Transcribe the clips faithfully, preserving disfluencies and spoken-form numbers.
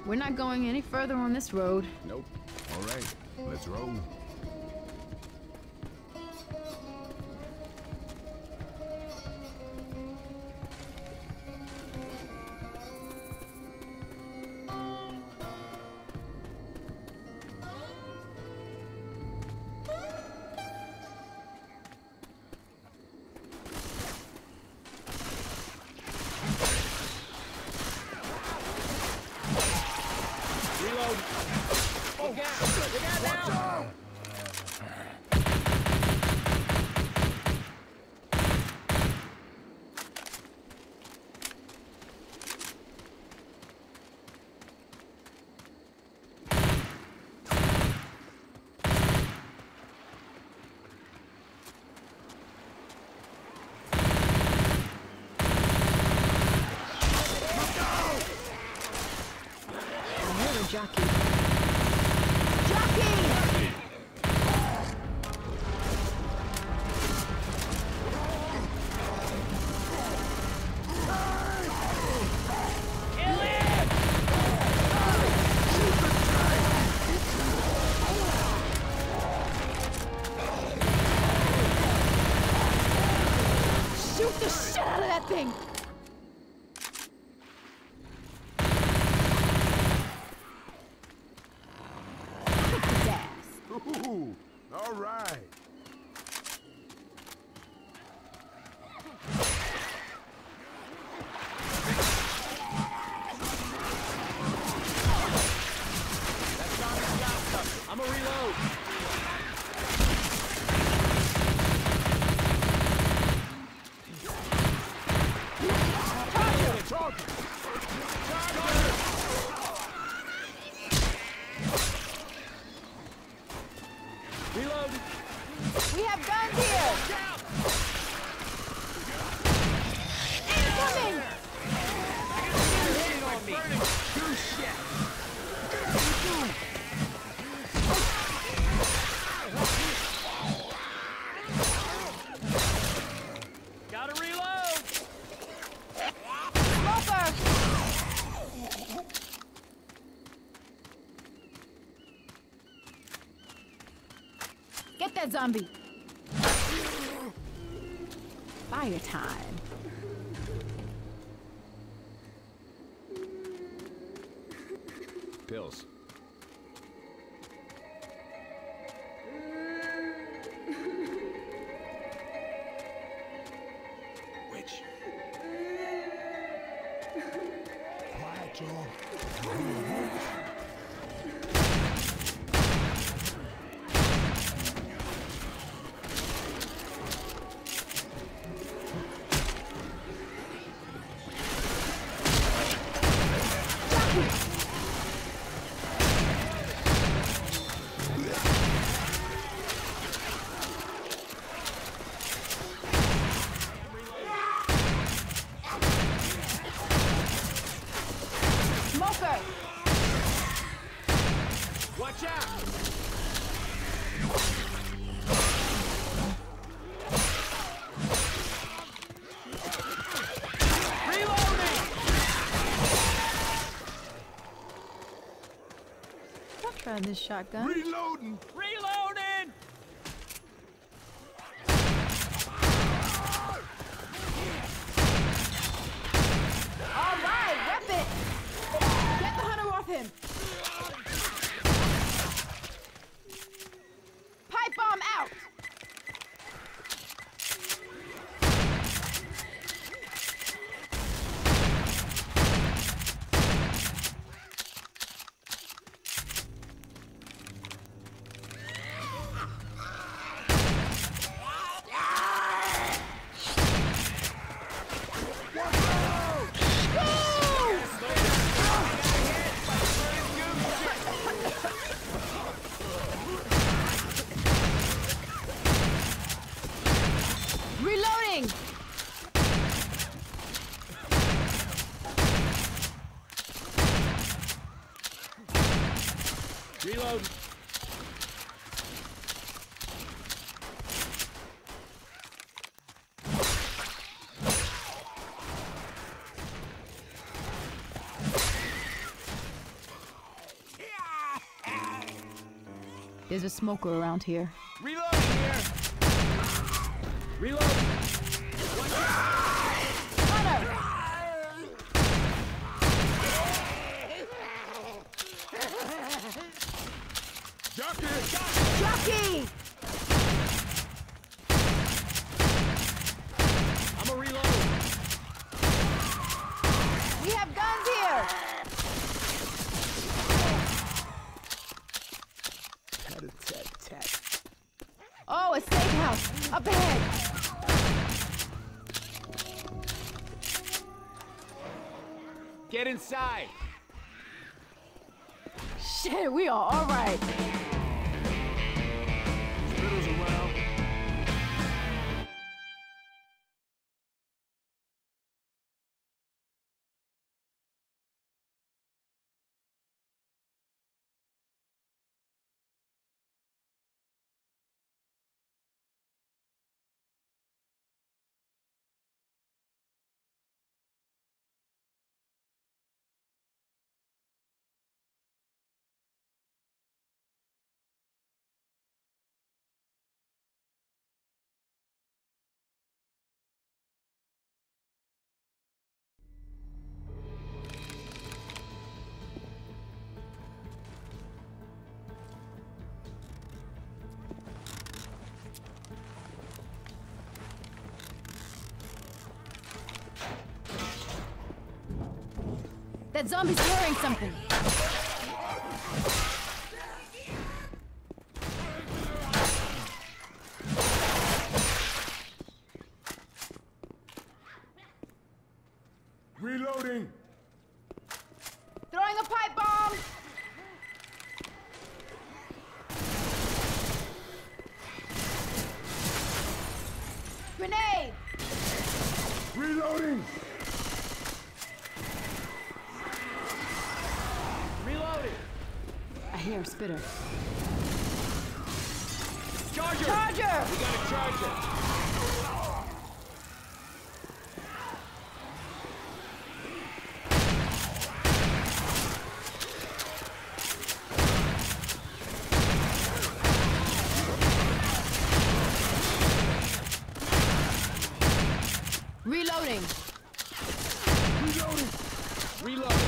We're not going any further on this road. Nope. All right, let's roll. Jockey. Jockey! Kill him! Shoot the shit out of that thing! Ooh, all right. That's not the shot stuff. I'm a reload. Target! Target! Reload. We have guns here! Incoming! Hit on me. Do shit. Gotta reload. Smoker! Get that zombie! Fire time. Pills. Witch. Quiet, Joe. Smoker! Watch out. Reloading. I'll try this shotgun. Reloading! Reloading. All right, rep it! Get the hunter off him! Pipe bomb out! Reloading! Reload. There's a smoker around here. Reloading here. Reloading. Hunter! Jockey! Jockey! I'm a reload. We have guns here! Tat-a-tat-tat. Oh, a safe house! Up ahead! Get inside. Shit, we are alright! Spittles around. That zombie's carrying something! Reloading. Throwing a pipe bomb! Grenade! Reloading. Reloading. I hear a spitter. Charger. Charger! We got a charger. Reloading! Reloading. Reloading.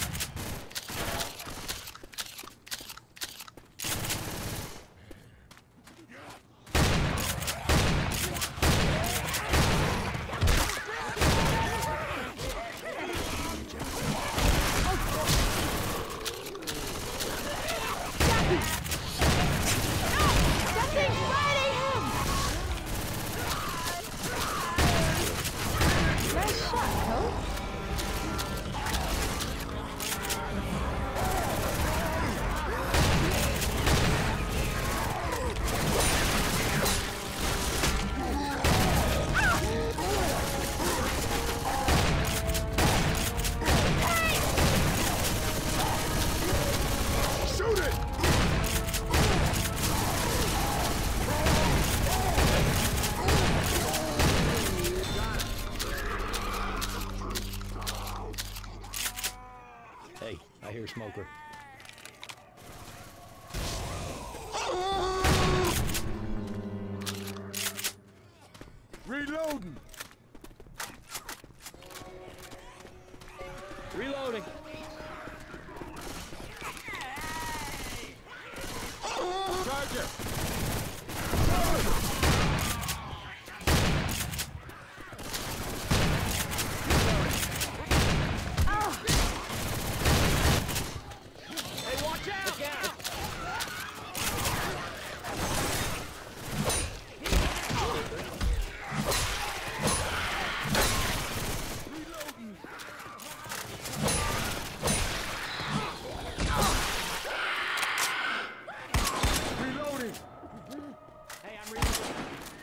That thing's fighting him! Nice shot, Coach. Shoot it. Hey, I hear smoker. Reloading. Reloading. Charger. Hey, watch out! Look out. Reloading. Hey, I'm reloading.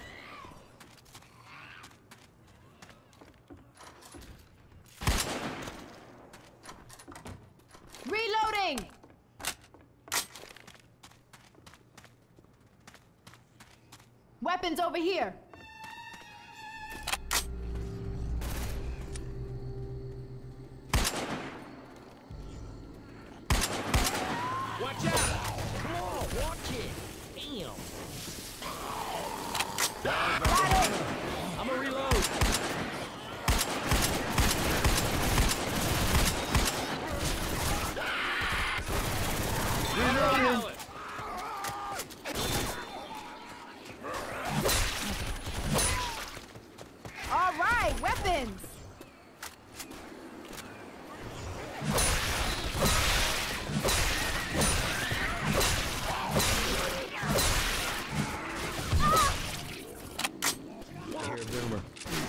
Reloading! Weapons over here! Watch out! Come on, watch it! Damn. Got it. I'm a reload. Reloading. All right, weapons. Here, Boomer.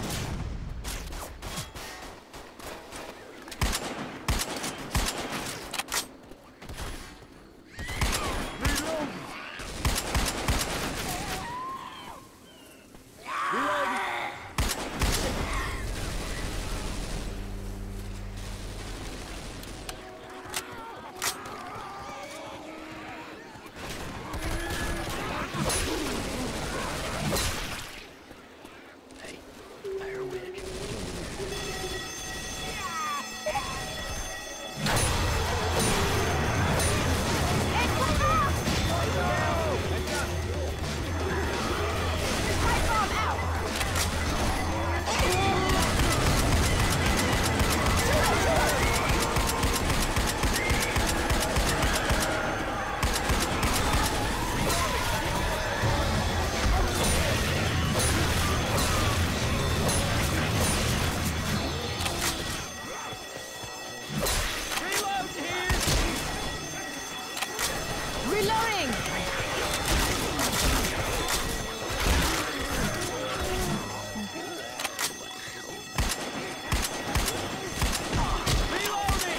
Reloading. Reloading. It took off. Pipe bomb out. Reload here. Reloading. Reloading.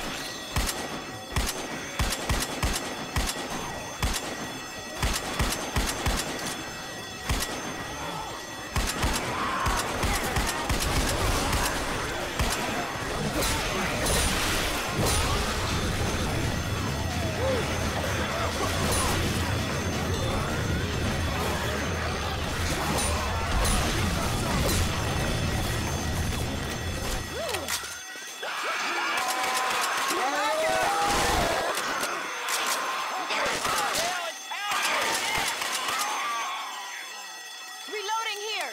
Reloading here.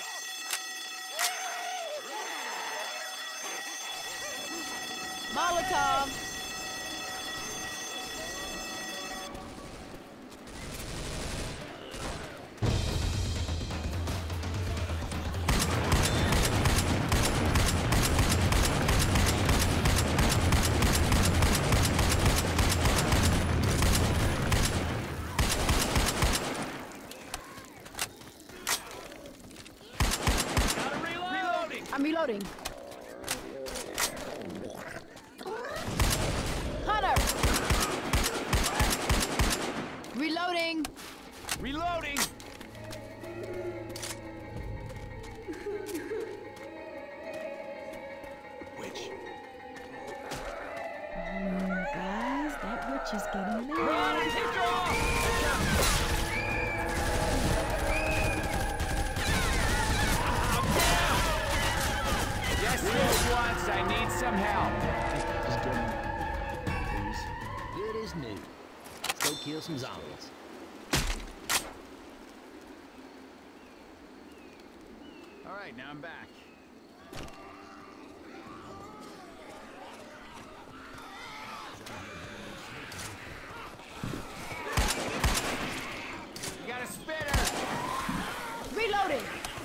Molotov. Gotta reload. Reloading. I'm reloading. Hunter. Reloading. Reloading. Witch. Guys, that witch is getting mad. Run and take her off. I'm down. Just this once. I need some help. Just get me. Please. Good as new. Let's go kill some zombies. All right, now I'm back. You got a spitter. Reloading.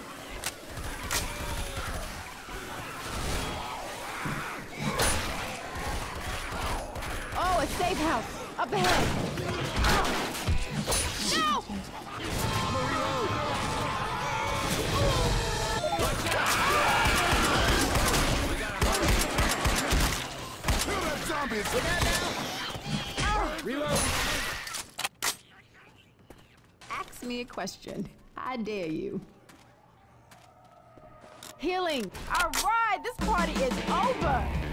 Oh, a safe house. Up ahead. No! I'm a reload. Watch out. We got a Kill that zombie. reload. Ask me a question. I dare you. Healing. All right, this party is over.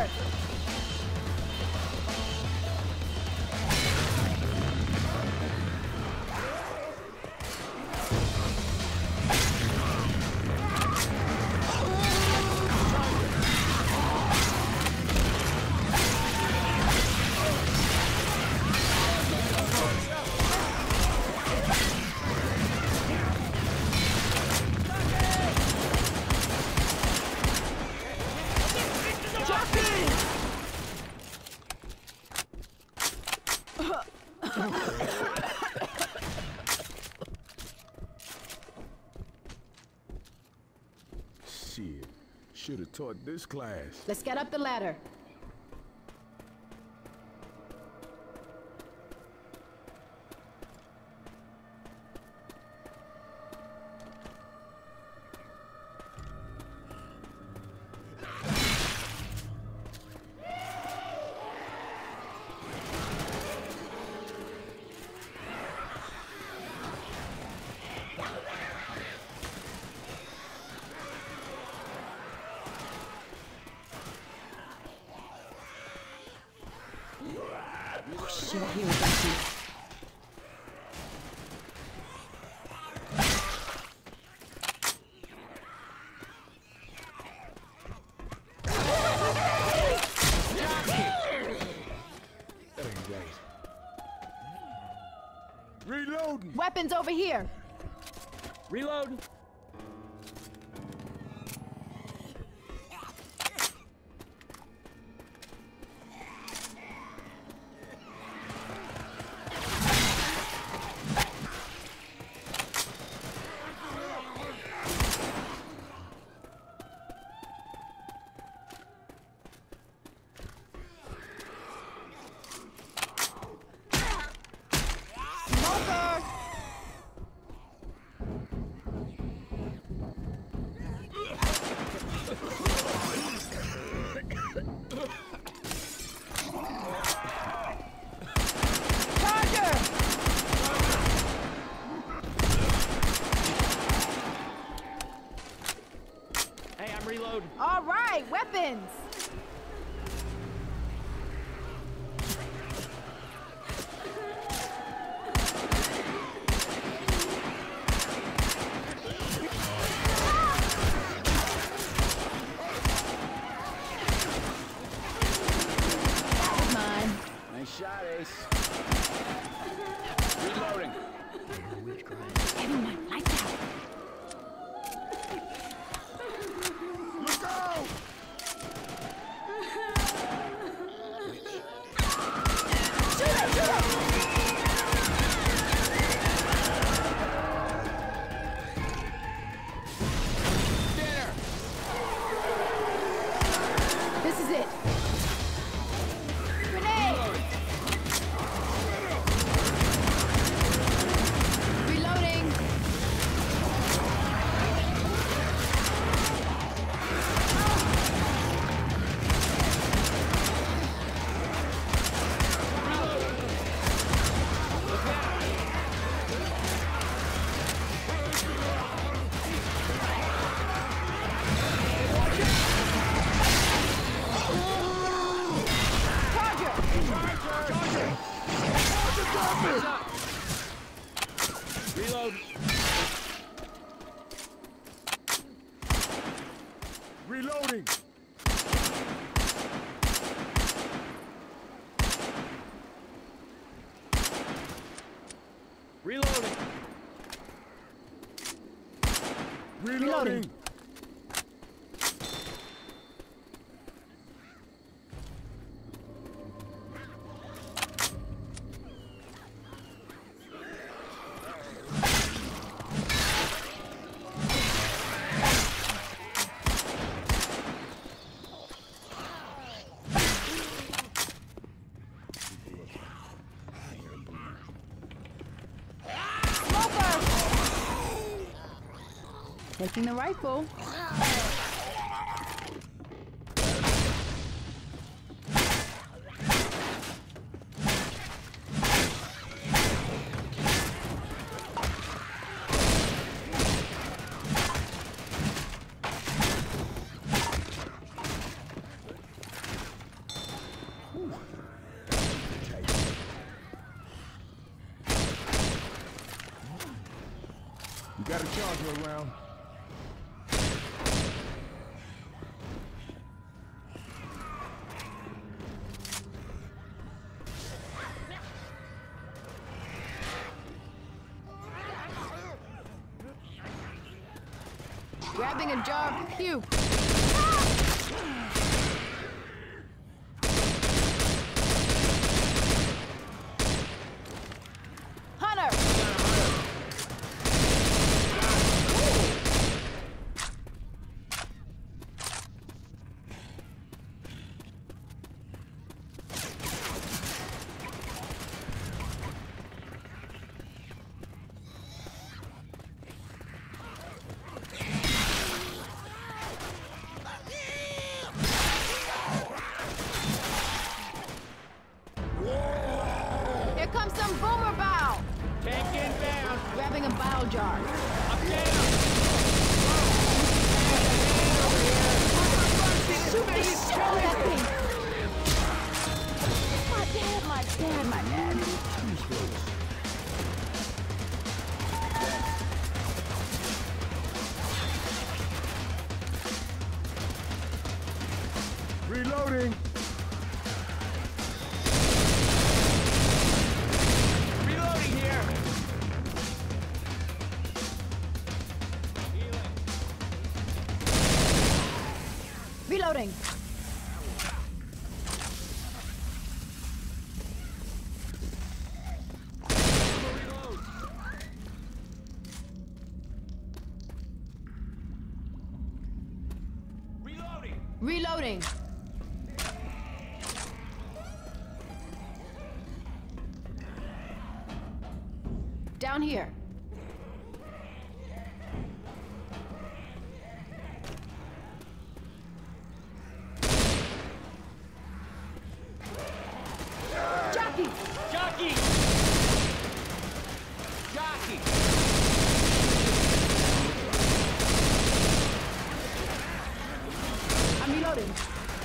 Charger! Shit. Should have taught this class. Let's get up the ladder. Shit, here we go. Reloading! Weapons over here! Reload. Smoker! Charger! Hey, I'm reloading. All right, weapons! Mine. Nice shot, Ace. Reloading. Everyone, lights out. Look out! Shoot it, shoot it! Dinner. This is it. Grenade! Reloading. Charger! Reload. Reloading! Reloading. Reloading! Taking the rifle. Got a charger around. Grabbing a jar of puke. Hunter! Here comes some boomer bow. Tank inbound. Grabbing a bile jar. I'm down. Shoot me, shoot that thing. My dad, my dad, my dad. Reloading. Reloading here. Reloading. Reload. Reloading. Reloading. Down here. Jockey! Jockey. Jockey. I'm reloading.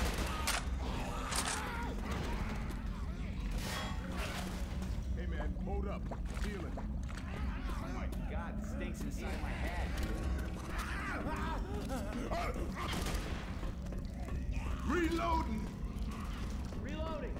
Hey man, hold up. Feel it. Oh my God, it stinks inside my head. Reloading. Reloading.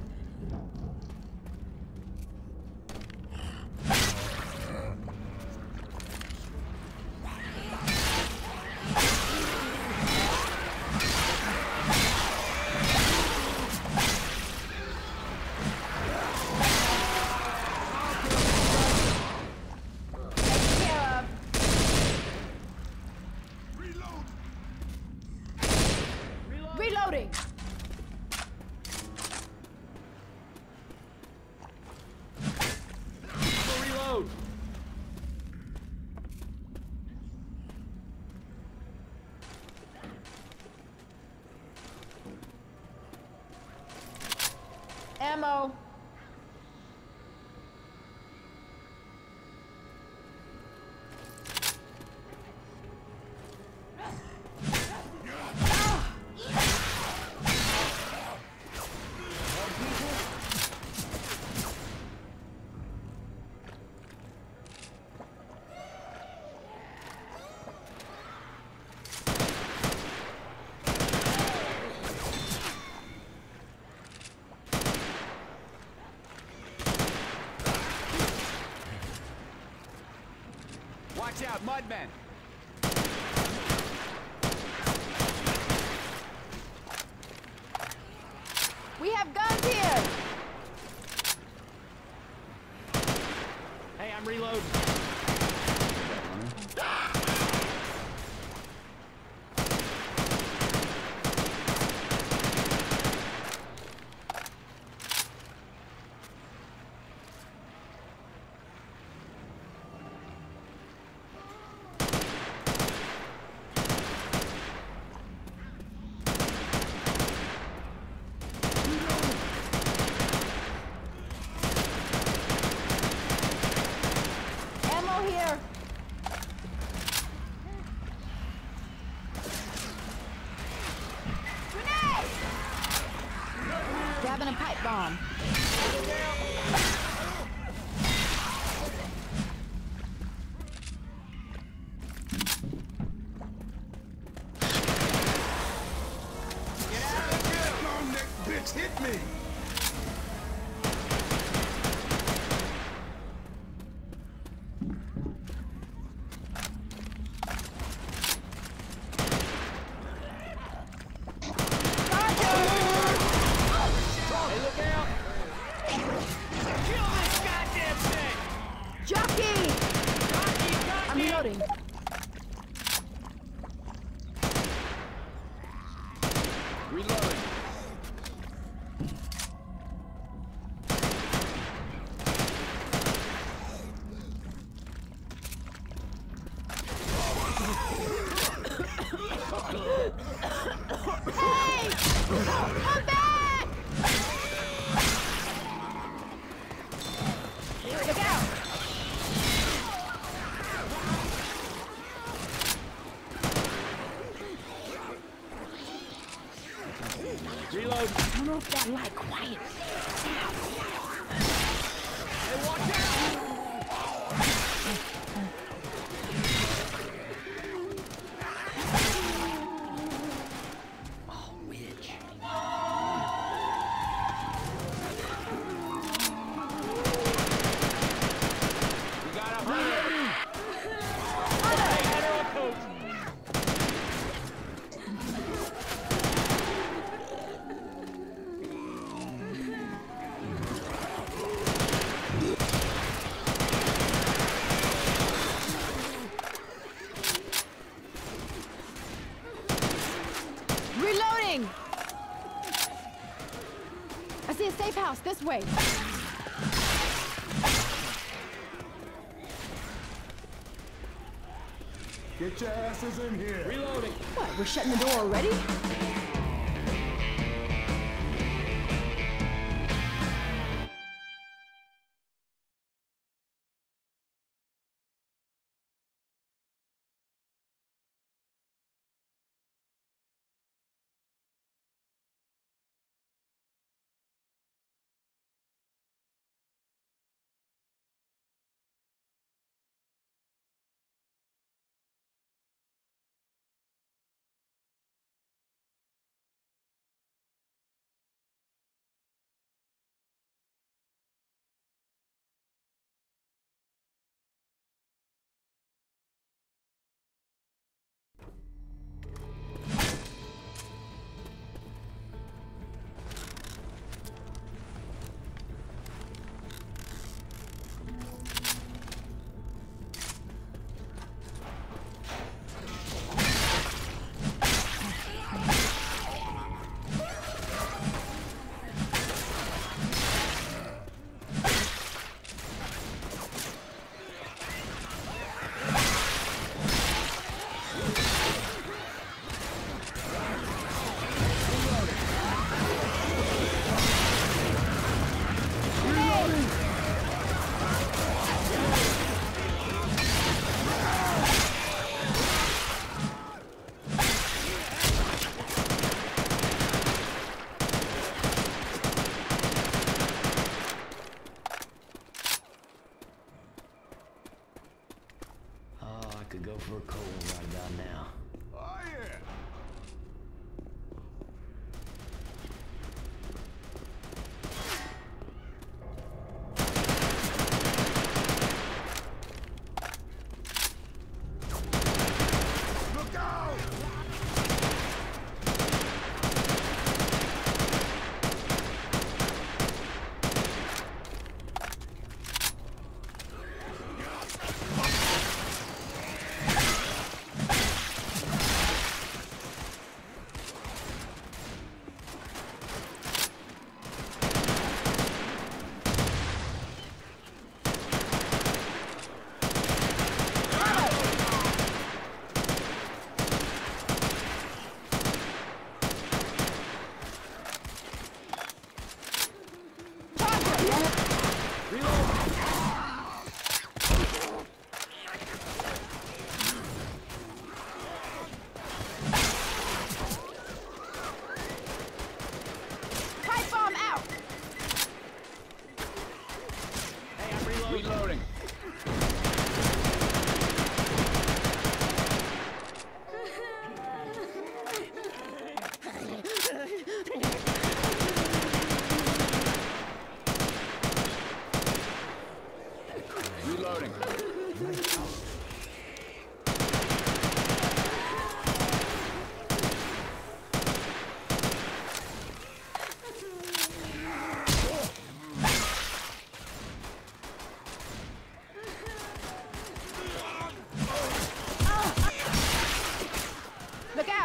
Taken care of. Reload. Reloading. Go reload. Ammo. Watch out, Mudmen. We have guns here. Hey, I'm reloading. Ammo here. Grenade! Grabbing a pipe bomb. Folks, hit me! Hey, look out! Kill this goddamn thing! Jockey! Jockey, jockey! I'm reloading. Reloading. Hey! Come back! Look out! Reload. Turn off that light, quiet. Hey, watch out! Oh, witch. We got a hunter! Hey, General Coach! Reloading! I see a safe house this way. Get your asses in here! Reloading. What, we're shutting the door already?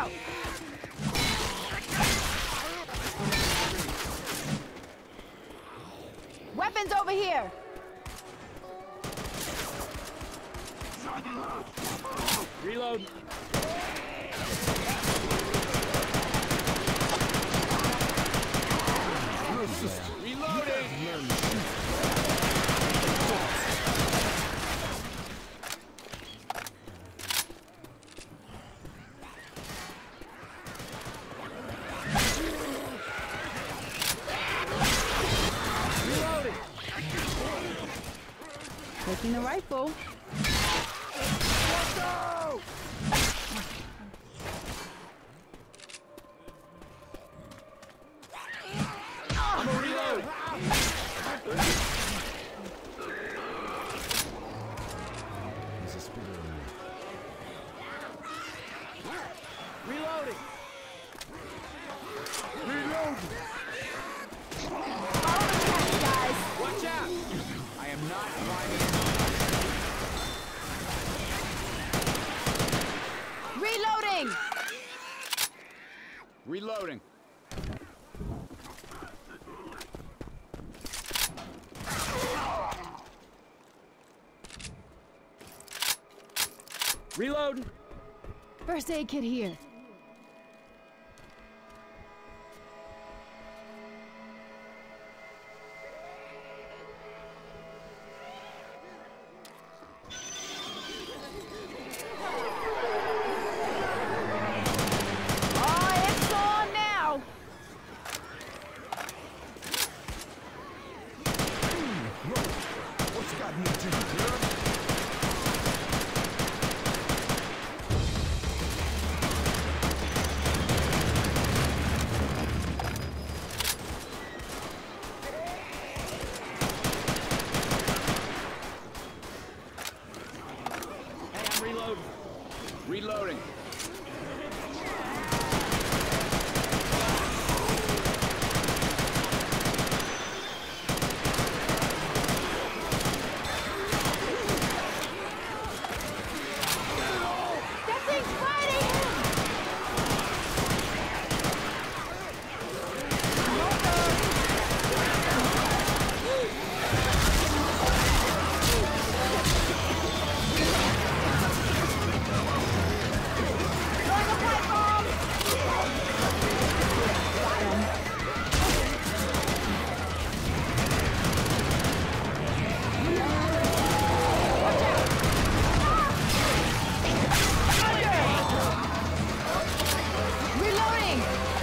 out! Weapons over here! Reload. Reloading. Reloading. Taking the rifle. Let's go. I'm gonna reload. There's a spitter on me. Reloading. Reloading! Guys, Watch out. I am not climbing. reloading! Reloading. Reload. First aid kit here. Oh, it's on now! What's gotten into you, girl? Hey, I'm reloading. Reloading. That thing's fighting! Throwing a pipe bomb! Reloading!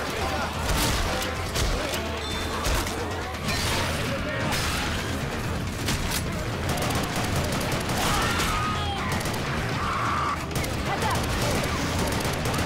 Heads up!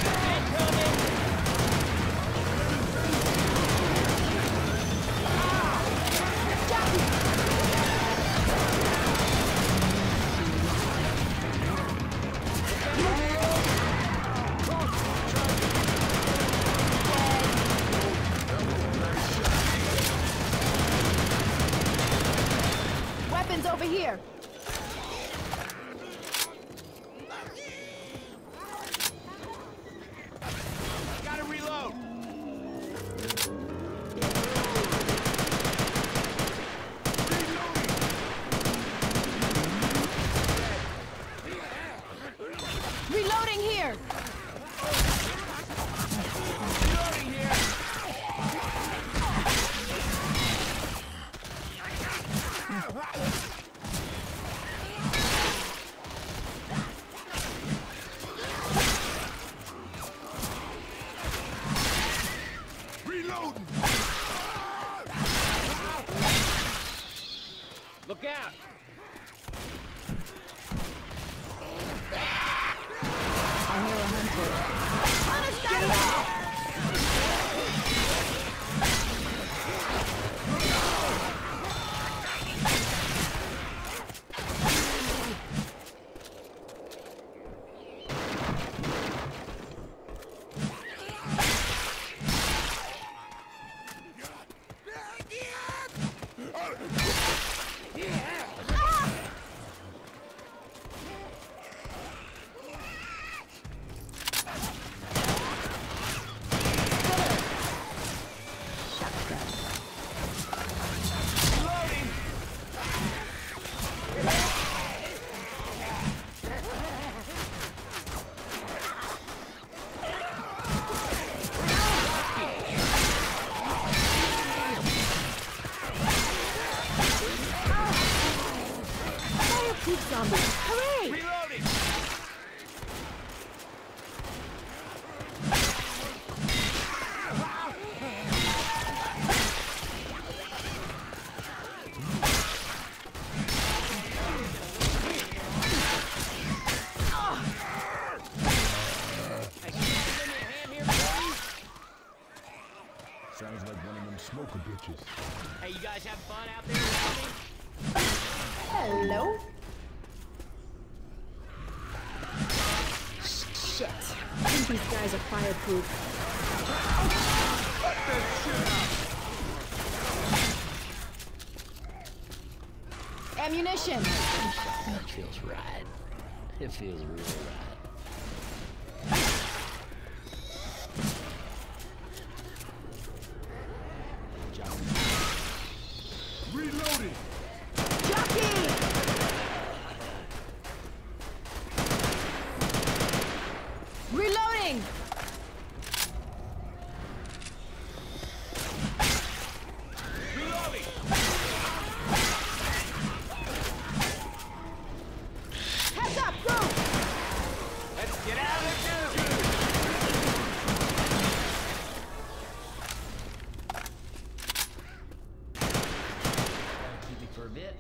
Weapons over here! Gotta reload. Reloading here! Reloading here. Reloading! Look out. zombie. Hooray! Reloading! Sounds like one of them smoker bitches. Hey, you guys having fun out there without me? Hello? Shit. I think these guys are fireproof. Cut that shit up! Ammunition! That feels right. It feels real right. Reloading! Jockey! Reloading! Reloading! Heads up, go! Let's get out of there, dude! Keep it for a bit.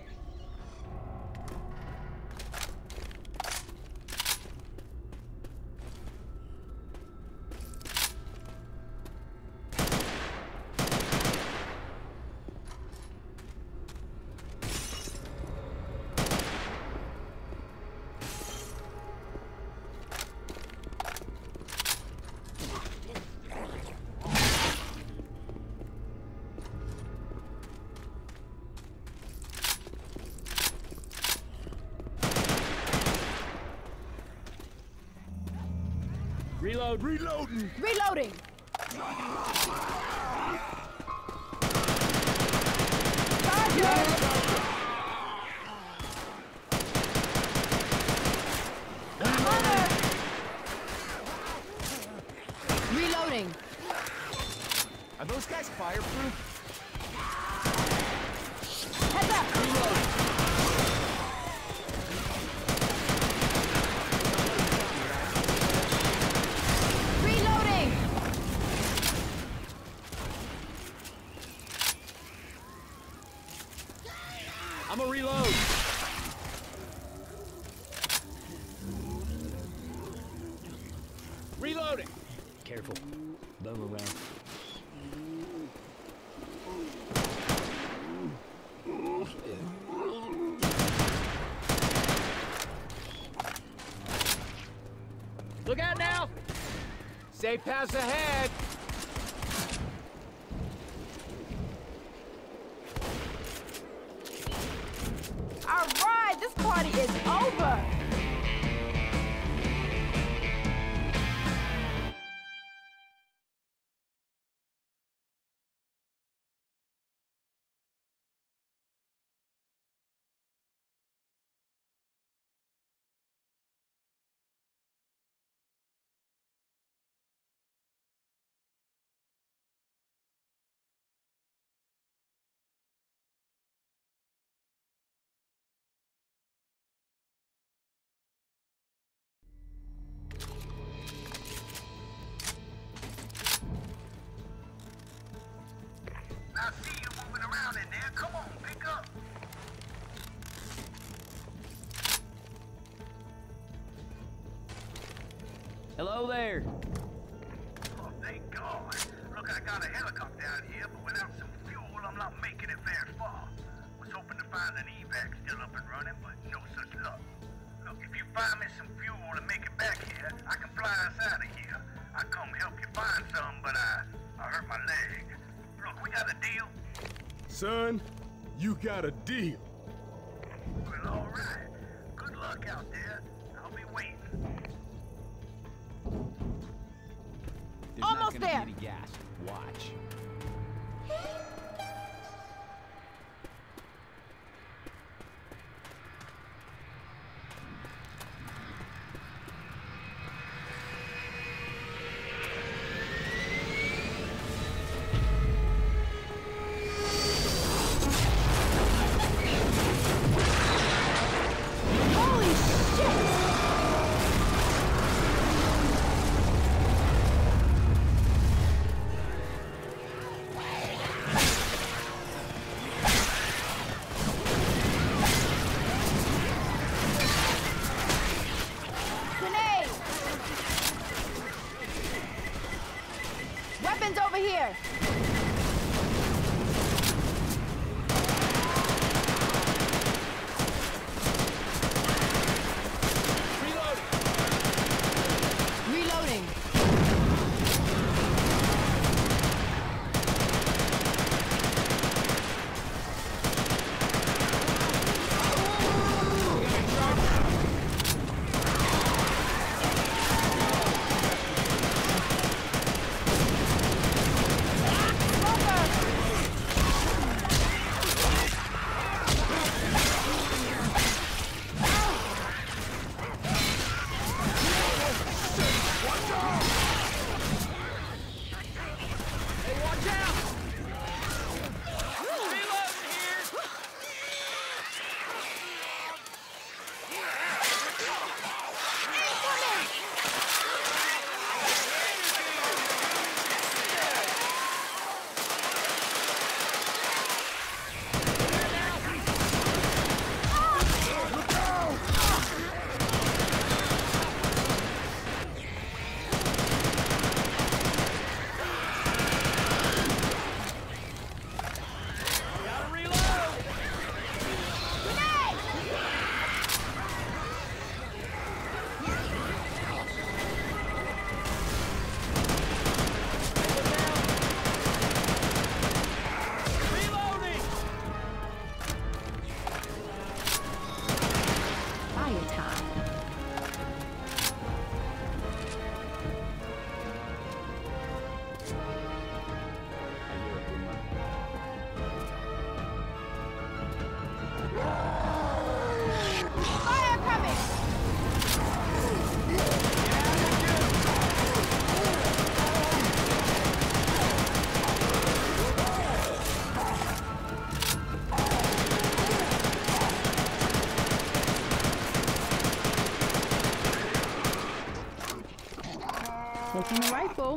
Reload! Reloading! Reloading! Charger! Hunter! Reloading! Are those guys fireproof? Heads up! Reloading! I'm a reload! Reloading! Careful. Boomerang. Look out now! Safe pass ahead! Alright, this party is over! I see you moving around in there. Come on, pick up. Hello there! Oh, thank God. Look, I got a helicopter out here, but without some fuel, I'm not making it very far. Was hoping to find an evac still up and running, but no such luck. Look, if you find me some fuel and make it back here, I can fly us out of here. I come help you find some, but I, I hurt my leg. Look, we got a deal. Son, you got a deal. Well, all right. Good luck out there. I'll be waiting. There's Almost not gonna there. be any gas. Watch. Holy Weapons over here! Reloading! Taking the rifle.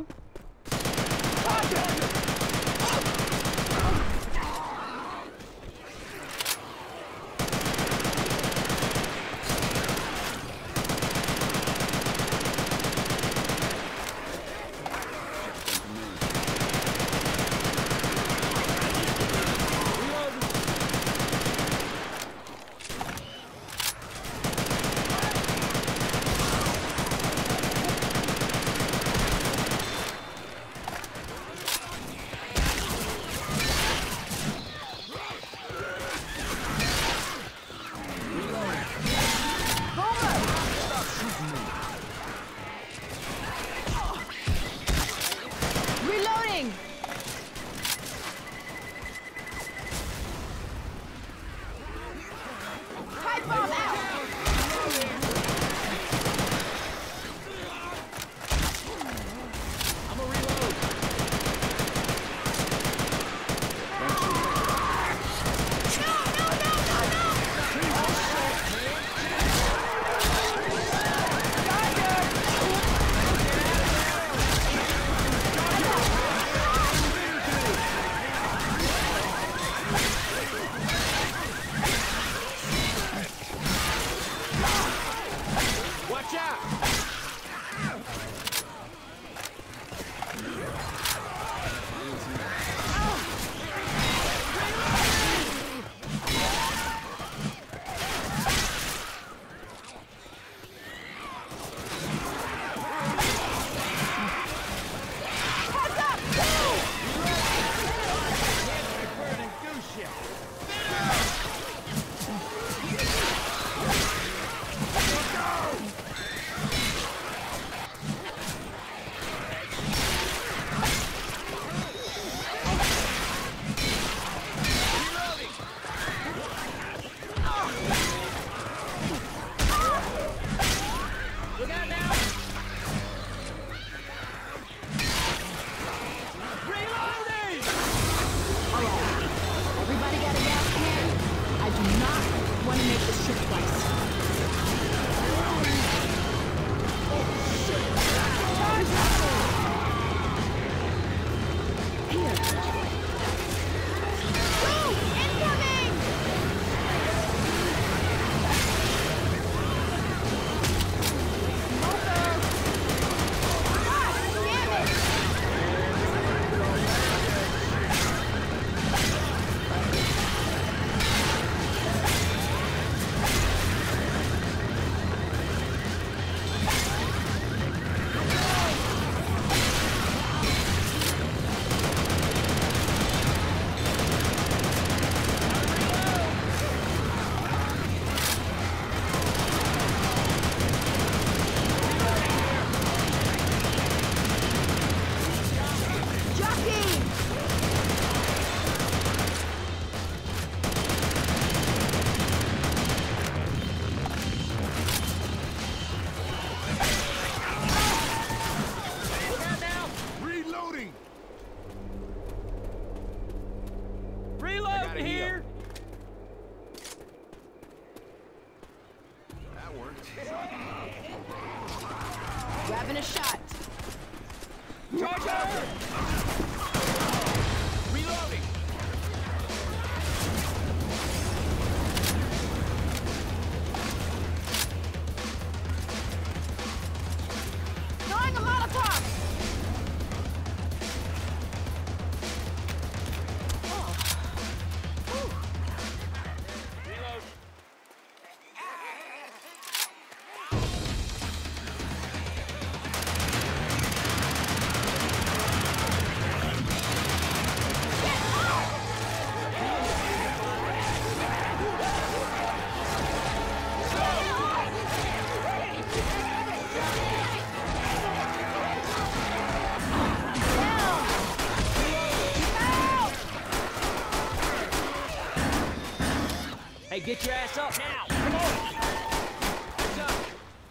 Charger! Reloading! Throwing a Molotov! Oh. Whew. Reload. Hey, get your ass up now! Come on! What's up?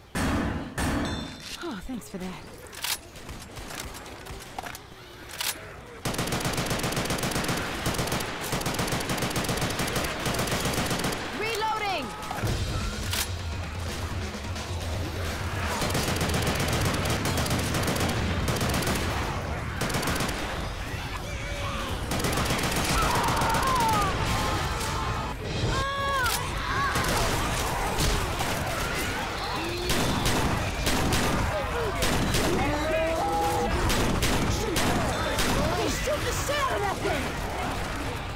Oh, thanks for that. Reloading! Shoot the shit out of that thing!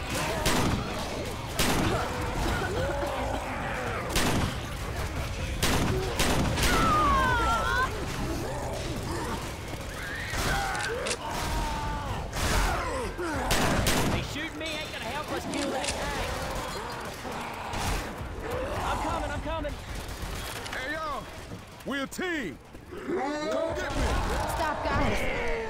Hey, shooting me ain't gonna help us kill that tank. I'm coming, I'm coming. Hey, y'all! We're a team! Come get me! Stop, guys.